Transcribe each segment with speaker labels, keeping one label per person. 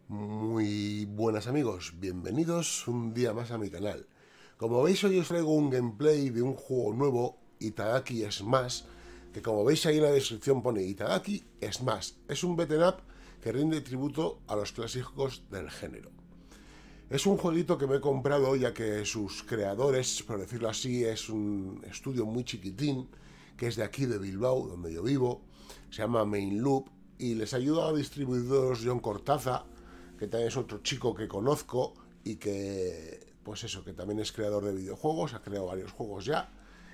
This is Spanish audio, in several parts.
Speaker 1: Muy buenas amigos, bienvenidos un día más a mi canal. Como veis, hoy os traigo un gameplay de un juego nuevo, Itagaki Smash, que como veis ahí en la descripción pone Itagaki Smash. Es un beat'em up que rinde tributo a los clásicos del género. Es un jueguito que me he comprado ya que sus creadores, por decirlo así, es un estudio muy chiquitín, que es de aquí de Bilbao, donde yo vivo, se llama Main Loop, y les ayuda a distribuidores John Cortaza, que también es otro chico que conozco y que, pues eso, que también es creador de videojuegos, ha creado varios juegos ya,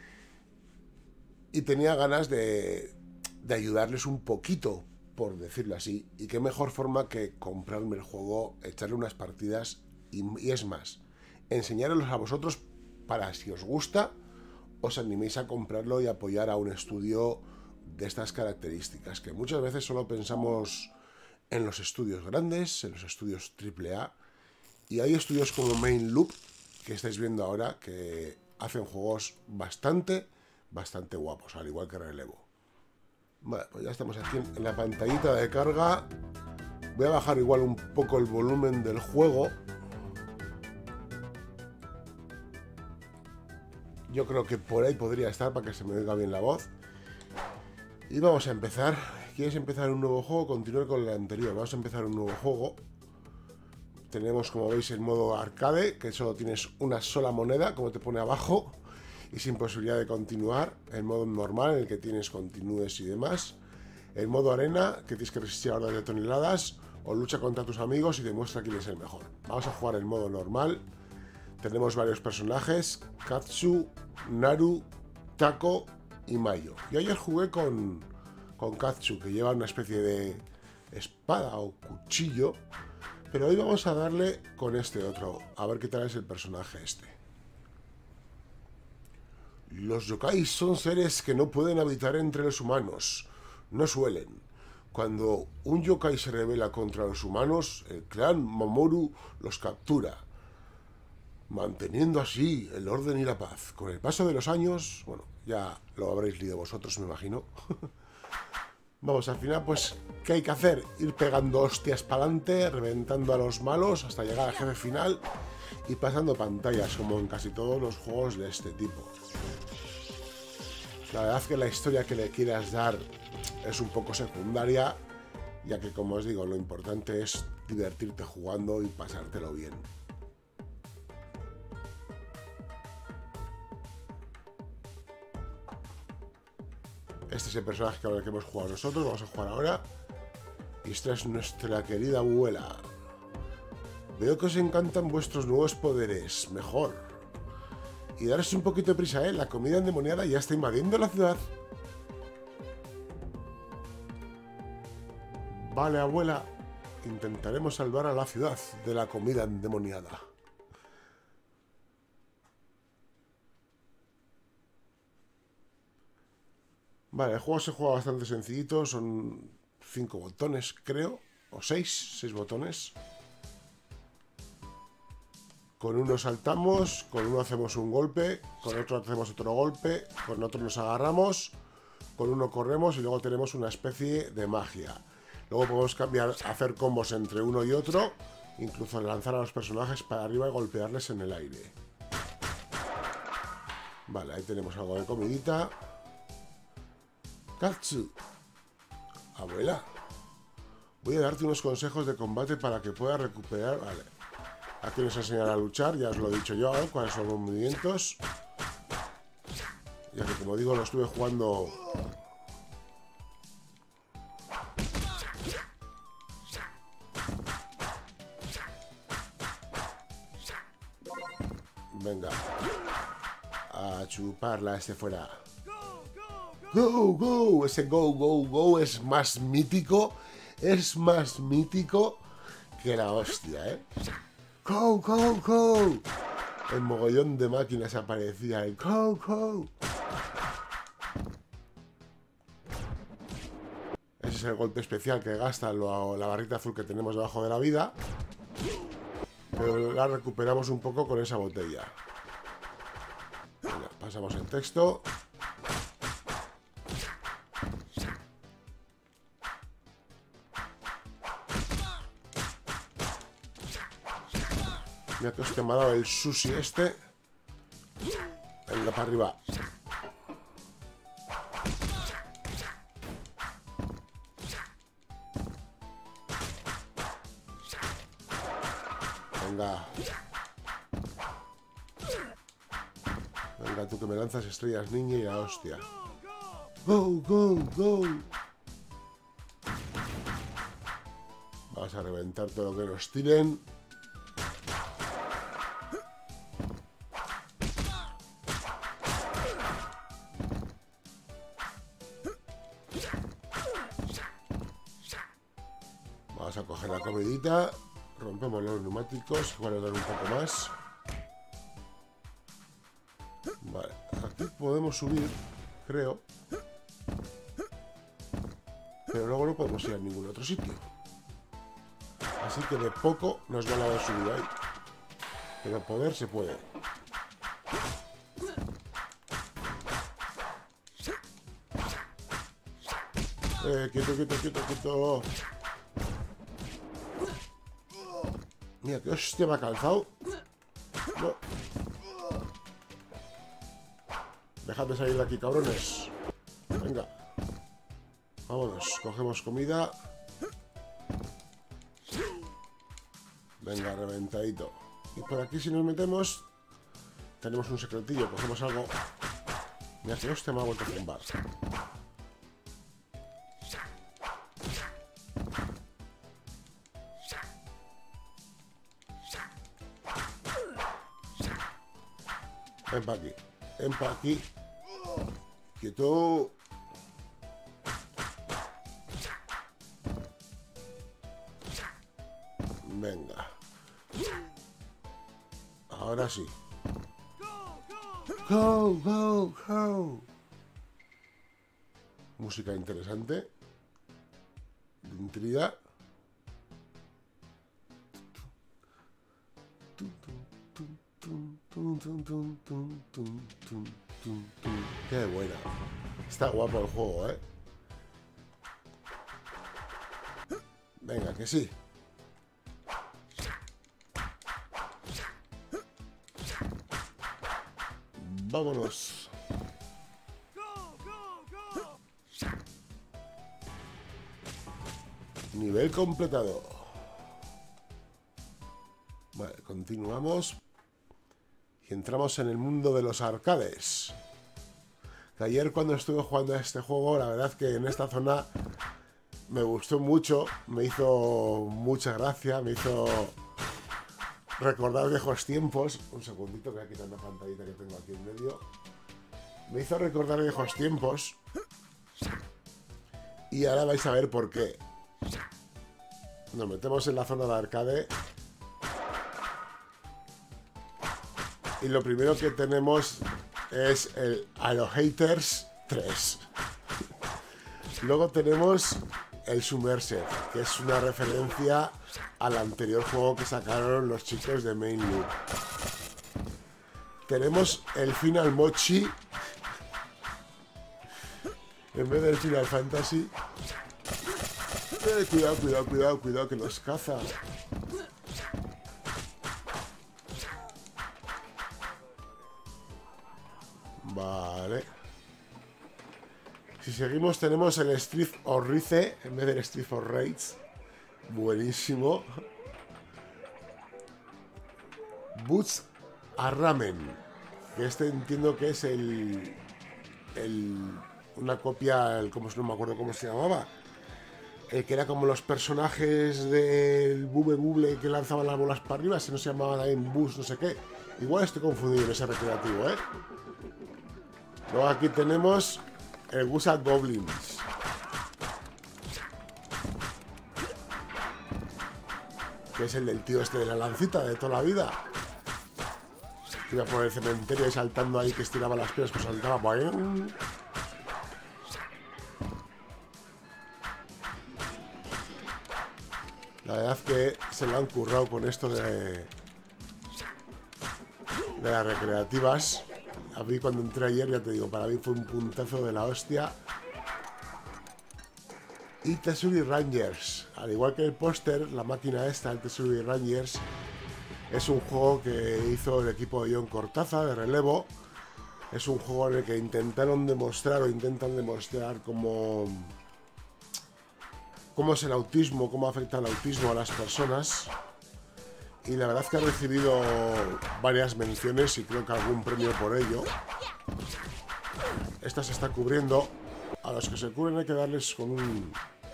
Speaker 1: y tenía ganas de ayudarles un poquito, por decirlo así, y qué mejor forma que comprarme el juego, echarle unas partidas, y es más, enseñároslos a vosotros para, si os gusta, os animéis a comprarlo y apoyar a un estudio de estas características, que muchas veces solo pensamos en los estudios grandes, en los estudios AAA, y hay estudios como Main Loop, que estáis viendo ahora, que hacen juegos bastante guapos, al igual que Relevo. Vale, pues ya estamos aquí en la pantallita de carga. Voy a bajar igual un poco el volumen del juego. Yo creo que por ahí podría estar para que se me oiga bien la voz. Y vamos a empezar. ¿Quieres empezar un nuevo juego? Continuar con el anterior. Vamos a empezar un nuevo juego. Tenemos, como veis, el modo arcade, que solo tienes una sola moneda, como te pone abajo, y sin posibilidad de continuar. El modo normal, en el que tienes continúes y demás. El modo arena, que tienes que resistir a órdenes de toneladas, o lucha contra tus amigos y demuestra quién es el mejor. Vamos a jugar el modo normal. Tenemos varios personajes: Katsu, Naru, Tako y Mayo. Yo ayer jugué con Katsu, que lleva una especie de espada o cuchillo, pero hoy vamos a darle con este otro, a ver qué tal es el personaje este. Los yokai son seres que no pueden habitar entre los humanos, no suelen. Cuando un yokai se rebela contra los humanos, el clan Mamoru los captura, manteniendo así el orden y la paz. Con el paso de los años, bueno, ya lo habréis leído vosotros, me imagino. Vamos, al final, pues, ¿qué hay que hacer? Ir pegando hostias para adelante, reventando a los malos hasta llegar al jefe final y pasando pantallas, como en casi todos los juegos de este tipo. La verdad es que la historia que le quieras dar es un poco secundaria, ya que, como os digo, lo importante es divertirte jugando y pasártelo bien. Este es el personaje con el que hemos jugado nosotros. Vamos a jugar ahora. Y esta es nuestra querida abuela. Veo que os encantan vuestros nuevos poderes. Mejor. Y daros un poquito de prisa, ¿eh? La comida endemoniada ya está invadiendo la ciudad. Vale, abuela. Intentaremos salvar a la ciudad de la comida endemoniada. Vale, el juego se juega bastante sencillito, son 5 botones, creo, o 6 botones. Con uno saltamos, con uno hacemos un golpe, con otro hacemos otro golpe, con otro nos agarramos, con uno corremos y luego tenemos una especie de magia. Luego podemos cambiar, hacer combos entre uno y otro, incluso lanzar a los personajes para arriba y golpearles en el aire. Vale, ahí tenemos algo de comidita. Katsu, abuela, voy a darte unos consejos de combate para que puedas recuperar. Vale, aquí nos enseñará a luchar, ya os lo he dicho yo, ¿eh? Cuáles son los movimientos, ya que, como digo, lo estuve jugando. Venga, a chuparla este fuera. Go, go, ese go, go, go es más mítico que la hostia, ¿eh? Go, go, go. El mogollón de máquinas aparecía, el go, go. Ese es el golpe especial que gasta la barrita azul que tenemos debajo de la vida, pero la recuperamos un poco con esa botella. Venga, pasamos el texto. Mira que hostia me ha dado el sushi este. Venga, para arriba. Venga. Venga, tú que me lanzas estrellas, niña, y la hostia. Go, go, go. Vamos a reventar todo lo que nos tiren. Vamos a coger la comidita. Rompemos los neumáticos, igual le dan un poco más. Vale, aquí podemos subir, creo. Pero luego no podemos ir a ningún otro sitio. Así que de poco nos van a dar subida ahí. Pero poder se puede. Quieto, quieto, quieto, quieto. Mira, que hostia me ha calzado. No. Dejadme salir de aquí, cabrones. Venga. Vámonos, cogemos comida. Venga, reventadito. Y por aquí si nos metemos, tenemos un secretillo, cogemos algo. Mira que hostia me ha vuelto a zumbar. Ven para aquí. Ven para aquí. Quieto. Venga. Ahora sí. Go, go, go. Música interesante. De intriga. Qué buena. Está guapo el juego, ¿eh? Venga, que sí. Vámonos. Nivel completado. Vale, continuamos. Y entramos en el mundo de los arcades. Que ayer cuando estuve jugando a este juego, la verdad que en esta zona me gustó mucho. Me hizo mucha gracia, me hizo recordar viejos tiempos. Un segundito, voy a quitar la pantallita que tengo aquí en medio. Me hizo recordar viejos tiempos. Y ahora vais a ver por qué. Nos metemos en la zona de arcade. Y lo primero que tenemos es el Aerohaters 3. Luego tenemos el Submersive, que es una referencia al anterior juego que sacaron los chicos de Main Loop. Tenemos el Final Mochi en vez del Final Fantasy. Cuidado, cuidado, cuidado, cuidado, que nos caza. Vale. Si seguimos tenemos el Street of Rage en vez del Street of Rage. Buenísimo. Boots a Ramen. Que este entiendo que es una copia, no me acuerdo cómo se llamaba. El que era como los personajes del Bube Bubble que lanzaban las bolas para arriba. Ese no se llamaba también Bus, no sé qué. Igual estoy confundido en ese recreativo, ¿eh? Luego aquí tenemos el Gusa Goblins. Que es el del tío este de la lancita de toda la vida. Que iba por el cementerio y saltando ahí, que estiraba las piernas, pues saltaba. ¡Boing! La verdad que se lo han currado con esto de las recreativas. A mí cuando entré ayer, ya te digo, para mí fue un puntazo de la hostia. Y Tsuri Rangers. Al igual que el póster, la máquina esta, el Tsuri Rangers, Es un juego que hizo el equipo de John Cortázar, de Relevo. Es un juego en el que intentaron demostrar o intentan demostrar cómo es el autismo, cómo afecta el autismo a las personas. Y la verdad es que ha recibido varias menciones y creo que algún premio por ello. Esta se está cubriendo. A los que se cubren hay que darles con un...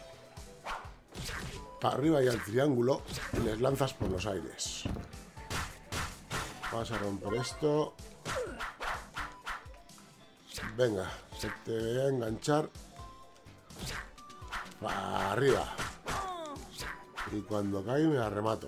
Speaker 1: para arriba y al triángulo y les lanzas por los aires. Vamos a romper esto. Venga, se te voy a enganchar. Para arriba. Y cuando cae me la remato.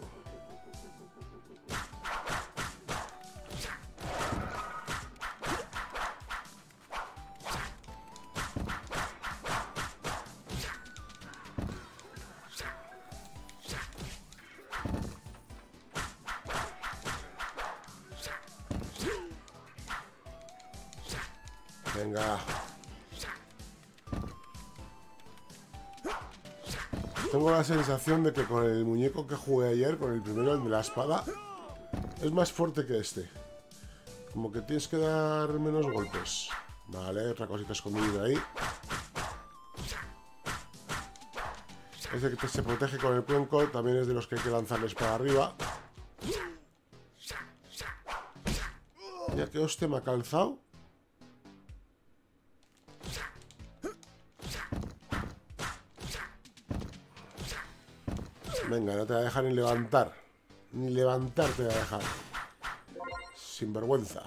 Speaker 1: Venga. Tengo la sensación de que con el muñeco que jugué ayer, con el primero, el de la espada, es más fuerte que este. Como que tienes que dar menos golpes. Vale, otra cosita escondida ahí. Este que se protege con el cuenco también es de los que hay que lanzarles para arriba. Ya que hostia me ha calzado. Venga, no te va a dejar ni levantar. Ni levantar te va a dejar. Sinvergüenza.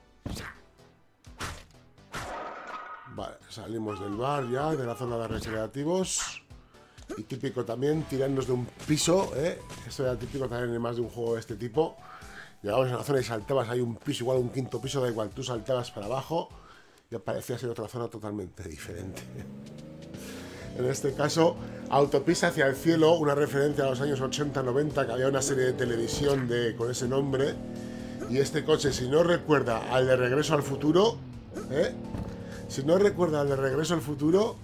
Speaker 1: Vale, salimos del bar ya, de la zona de recreativos. Y típico también, tirarnos de un piso, ¿eh? Esto era típico también en más de un juego de este tipo. Llegabas a la zona y saltabas, hay un piso, igual un quinto piso, da igual, tú saltabas para abajo y aparecías en otra zona totalmente diferente. En este caso, Autopista hacia el cielo, una referencia a los años 80-90, que había una serie de televisión con ese nombre. Y este coche, si no recuerda al de Regreso al Futuro, ¿eh? Si no recuerda al de Regreso al Futuro,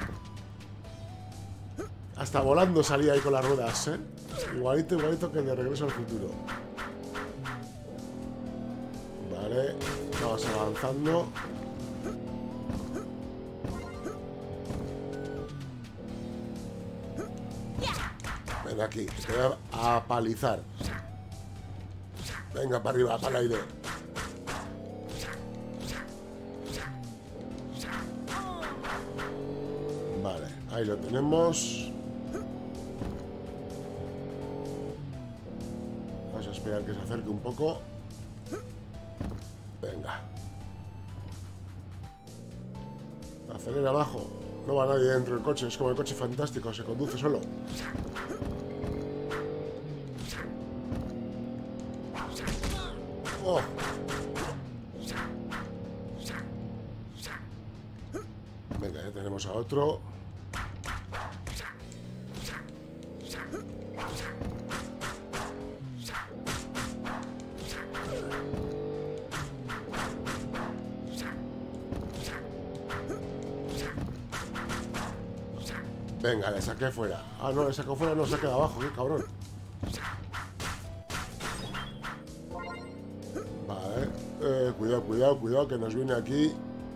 Speaker 1: hasta volando salía ahí con las ruedas, ¿eh? Igualito, igualito que el de Regreso al Futuro. Vale, vamos avanzando. Ven aquí, te voy a palizar. Venga, para arriba, para el aire. Vale, ahí lo tenemos. Vamos a esperar que se acerque un poco. Venga. Acelera abajo. No va nadie dentro del coche. Es como el coche fantástico. Se conduce solo. Oh. Venga, ya tenemos a otro. Venga, le saqué fuera. Ah, no, le sacó fuera, no, se ha quedado abajo, qué cabrón. Vale, cuidado, cuidado, cuidado, que nos viene aquí.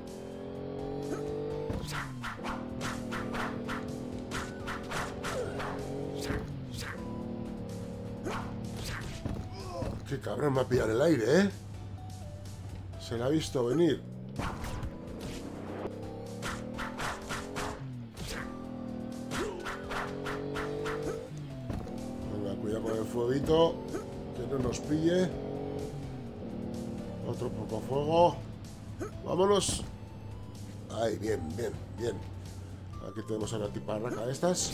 Speaker 1: Qué cabrón me ha pillado el aire, ¿eh? Se la ha visto venir. Fueguito, que no nos pille. Otro poco fuego. Vámonos. Ahí, bien, bien, bien. Aquí tenemos a la tiparraca estas.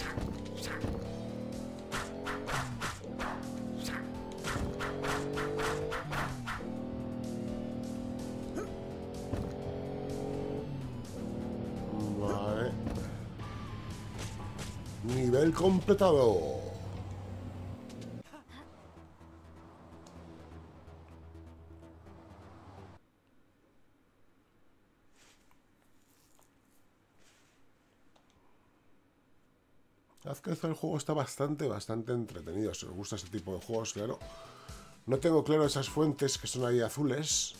Speaker 1: Vale. Nivel completado. La verdad es que el juego está bastante entretenido. Si os gusta este tipo de juegos, claro. No tengo claro esas fuentes que son ahí azules.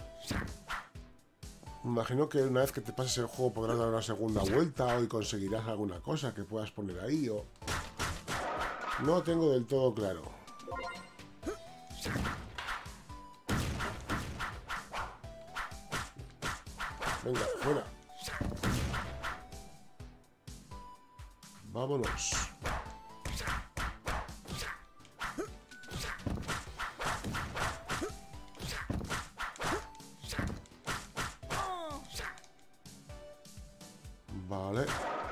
Speaker 1: Me imagino que una vez que te pases el juego podrás dar una segunda vuelta y conseguirás alguna cosa que puedas poner ahí o... No tengo del todo claro. Venga, fuera. Vámonos. Vale.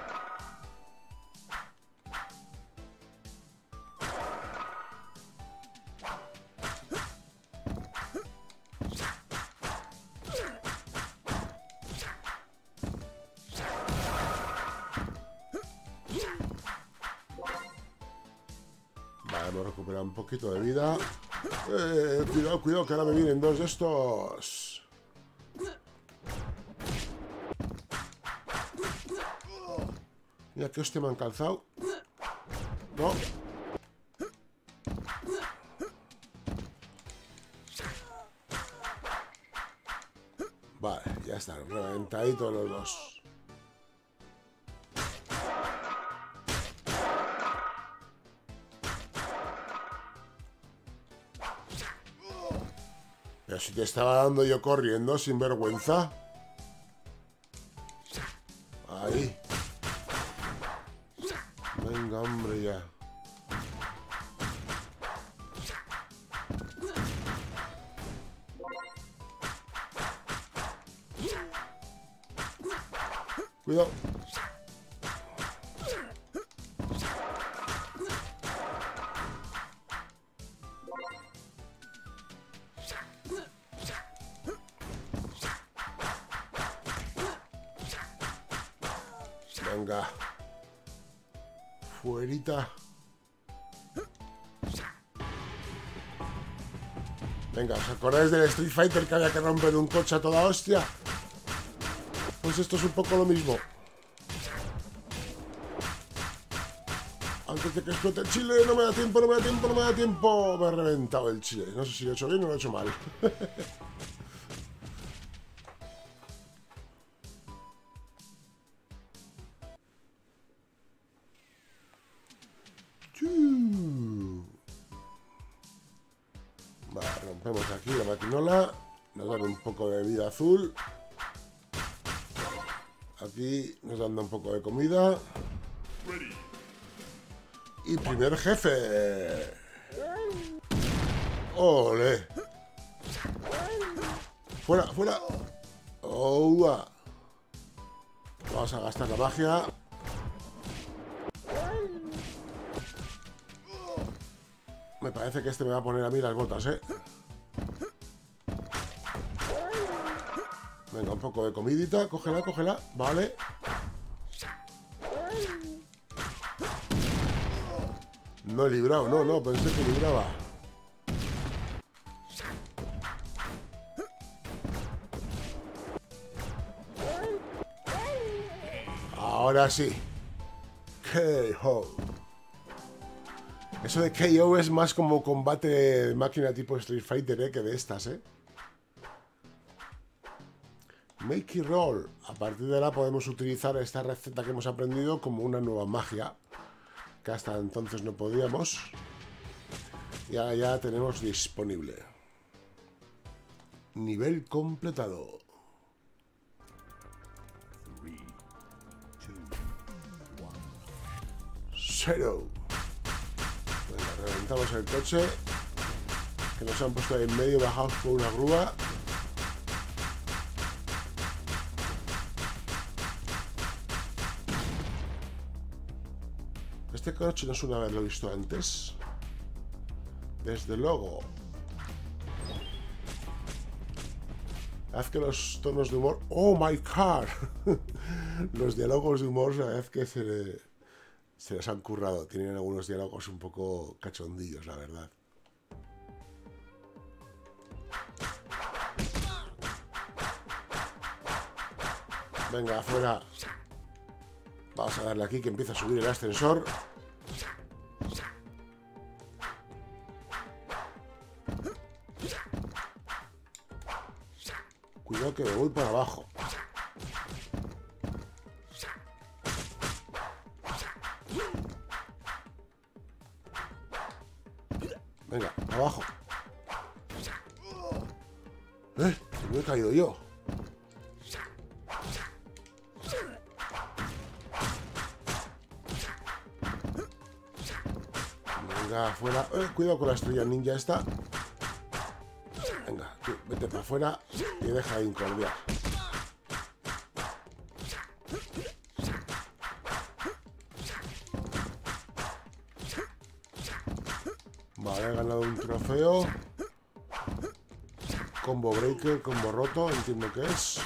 Speaker 1: Vale, hemos recuperado un poquito de vida. Cuidado, cuidado, que ahora me vienen dos de estos. Mira que hostia me han calzado. No. Vale, ya están, reventaditos los dos. Pero si te estaba dando yo corriendo, sin vergüenza. Ahí. Venga, hombre, ya. Cuidado. Venga. Fuerita. Venga, ¿os acordáis del Street Fighter que había que romper un coche a toda hostia? Pues esto es un poco lo mismo. Antes de que explote el chile, no me da tiempo, no me da tiempo, no me da tiempo. Me ha reventado el chile. No sé si lo he hecho bien o lo he hecho mal. Vale, rompemos aquí la maquinola. Nos dan un poco de vida azul. Aquí nos dan un poco de comida. Y primer jefe. ¡Ole! ¡Fuera, fuera! ¡Oh! Vamos a gastar la magia. Me parece que este me va a poner a mí las botas, ¿eh? Venga, un poco de comidita. Cógela, cógela. Vale. No he librado, no, pensé que libraba. Ahora sí. KO. Eso de KO es más como combate de máquina tipo Street Fighter, que de estas, Make it roll. A partir de ahora podemos utilizar esta receta que hemos aprendido como una nueva magia, que hasta entonces no podíamos. Y ahora ya tenemos disponible. Nivel completado. 3, 2, 1. 0. Venga, reventamos el coche, que nos han puesto ahí en medio, bajados por una grúa. Este coche no suena haberlo visto antes. Desde luego. Haz que los tonos de humor... ¡Oh, my car! Los diálogos de humor, la vez que se les han currado. Tienen algunos diálogos un poco cachondillos, la verdad. Venga, afuera. Vamos a darle aquí que empieza a subir el ascensor. Cuidado que me voy para abajo. Venga, abajo. Me he caído yo. Venga, afuera. Cuidado con la estrella ninja esta. Venga, tú, vete para afuera y deja de incordiar. Vale, he ganado un trofeo. Combo breaker, combo roto, entiendo que es.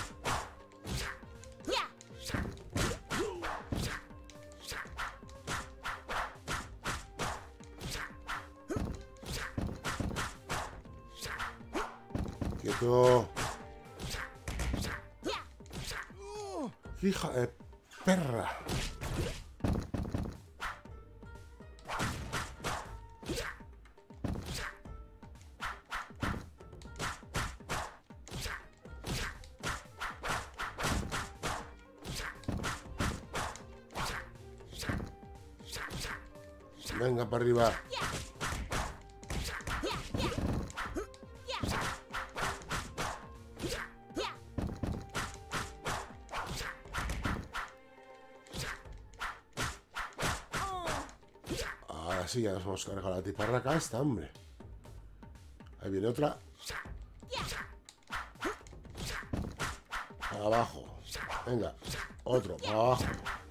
Speaker 1: Quieto. Hija de perra. Venga, para arriba. Ahora sí, ya nos hemos cargado la tiparraca esta, hombre. Ahí viene otra. Para abajo. Venga, otro, para abajo.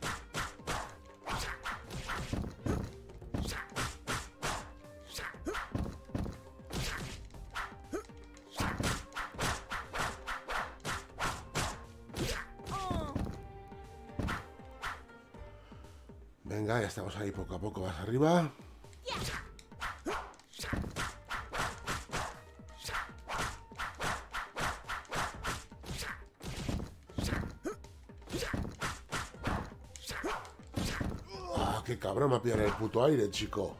Speaker 1: Venga, ya estamos ahí poco a poco más arriba. Ah, qué cabrón me ha pillado en el puto aire, chico.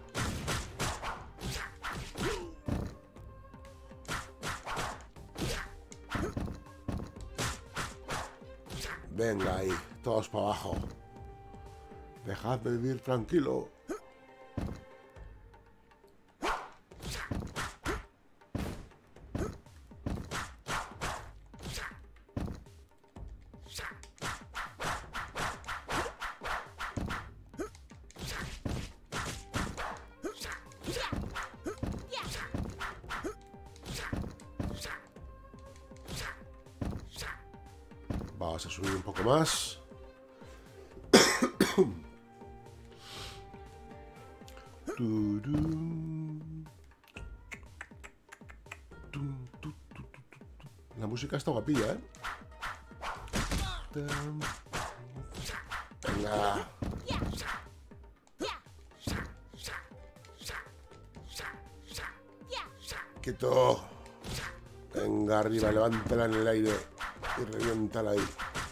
Speaker 1: Venga ahí, todos para abajo. Dejadme vivir tranquilo. Vamos a subir un poco más. La música está guapilla, ¿eh? Venga. Quieto. Venga, arriba, levántala en el aire y reviéntala ahí.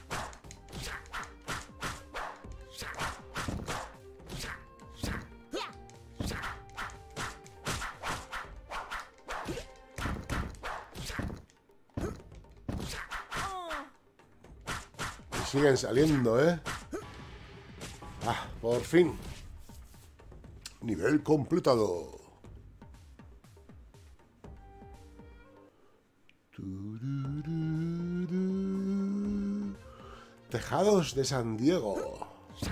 Speaker 1: Siguen saliendo, ¿eh? Ah, por fin. Nivel completado. Tejados de San Diego.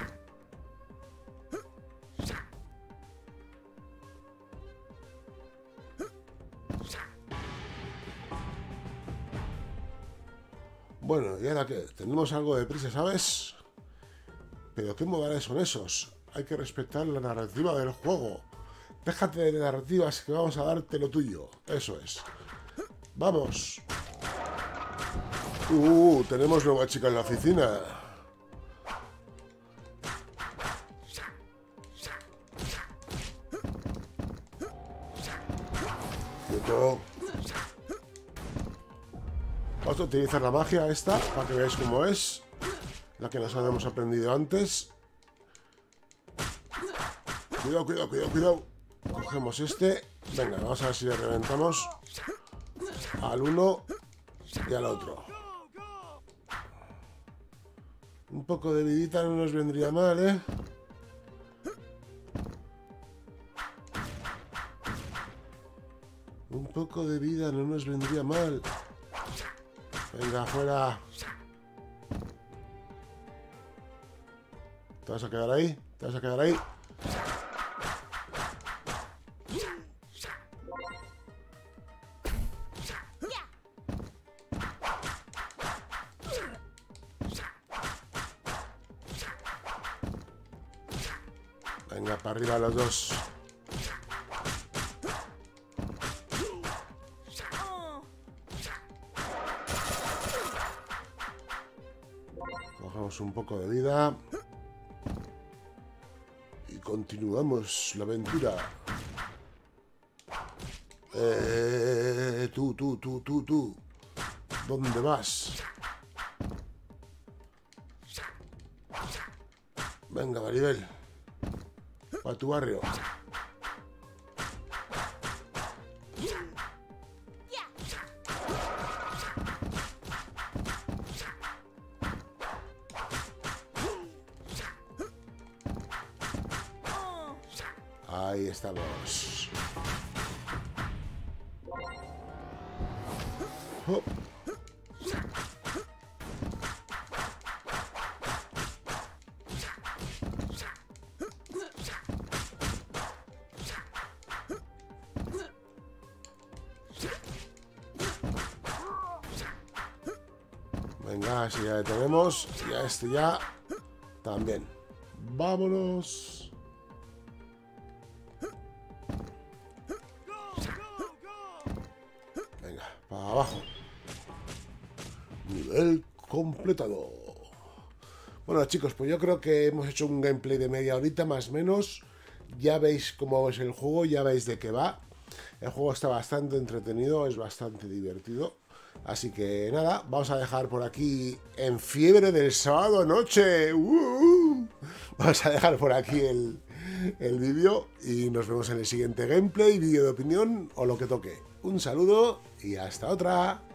Speaker 1: Bueno, y ahora que tenemos algo de prisa, ¿sabes? Pero ¿qué modales son esos? Hay que respetar la narrativa del juego. Déjate de narrativas que vamos a darte lo tuyo. Eso es. ¡Vamos! Tenemos nueva chica en la oficina. Quieto. Vamos a utilizar la magia esta para que veáis cómo es. La que nos habíamos aprendido antes. Cuidado, cuidado, cuidado, cuidado. Cogemos este. Venga, vamos a ver si le reventamos. Al 1. y al otro. Un poco de vidita no nos vendría mal, ¿eh? Un poco de vida no nos vendría mal. Venga, fuera. ¿Te vas a quedar ahí? ¿Te vas a quedar ahí? Venga, para arriba los dos. Cogemos un poco de vida. Y continuamos la aventura. Tú. ¿Dónde vas? Venga, Maribel. A tu barrio. Ahí estamos. Oh. Venga, si ya le tenemos. Y a este ya también. Vámonos. Venga, para abajo. Nivel completado. Bueno, chicos, pues yo creo que hemos hecho un gameplay de media horita más o menos. Ya veis cómo es el juego, ya veis de qué va. El juego está bastante entretenido, es bastante divertido. Así que nada, vamos a dejar por aquí en fiebre del sábado noche. Vamos a dejar por aquí el vídeo y nos vemos en el siguiente gameplay, vídeo de opinión o lo que toque. Un saludo y hasta otra.